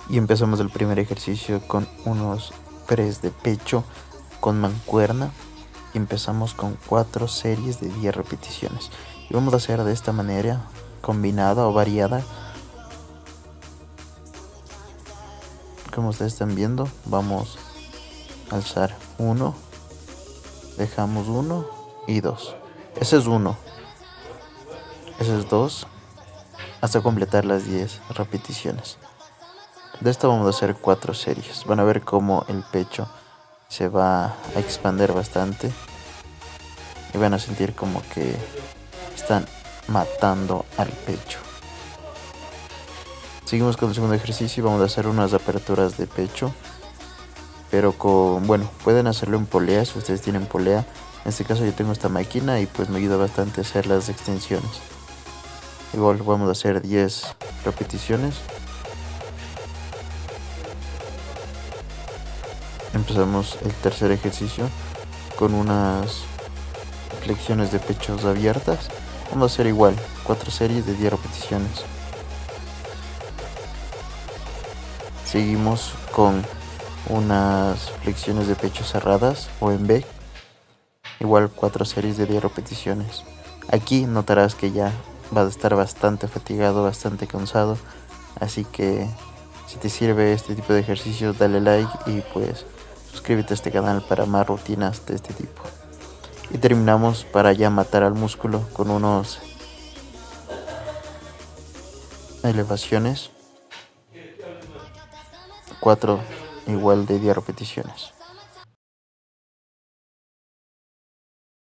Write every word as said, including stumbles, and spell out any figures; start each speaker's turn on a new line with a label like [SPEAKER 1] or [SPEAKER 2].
[SPEAKER 1] Y empezamos el primer ejercicio con unos press de pecho con mancuerna. Y empezamos con cuatro series de diez repeticiones. Y vamos a hacer de esta manera, combinada o variada. Como ustedes están viendo, vamos a alzar uno, dejamos uno y dos. Ese es uno, ese es dos, hasta completar las diez repeticiones. De esto vamos a hacer cuatro series. Van a ver cómo el pecho se va a expandir bastante y van a sentir como que están matando al pecho. Seguimos con el segundo ejercicio y vamos a hacer unas aperturas de pecho, pero con, bueno, pueden hacerlo en polea si ustedes tienen polea. En este caso yo tengo esta máquina y pues me ayuda bastante a hacer las extensiones. Igual vamos a hacer diez repeticiones. Empezamos el tercer ejercicio con unas flexiones de pechos abiertas. Vamos a hacer igual cuatro series de diez repeticiones. Seguimos con unas flexiones de pecho cerradas o en B, igual cuatro series de diez repeticiones. Aquí notarás que ya vas a estar bastante fatigado, bastante cansado, así que si te sirve este tipo de ejercicios dale like y pues suscríbete a este canal para más rutinas de este tipo. Y terminamos para ya matar al músculo con unos elevaciones, cuatro igual de diez repeticiones.